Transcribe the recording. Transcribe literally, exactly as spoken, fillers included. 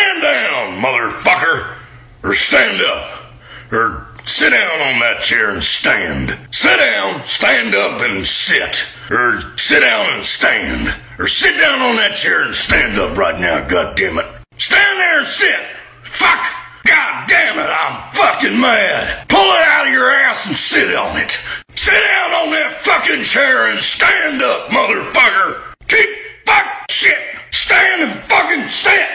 stand down, motherfucker, or stand up, or sit down on that chair and stand. Sit down, stand up and sit, or sit down and stand, or sit down on that chair and stand up right now, goddammit. Stand there and sit. Fuck. God damn it, I'm fucking mad. Pull it out of your ass and sit on it. Sit down on that fucking chair and stand up, motherfucker. Keep fuck shit. Stand and fucking sit.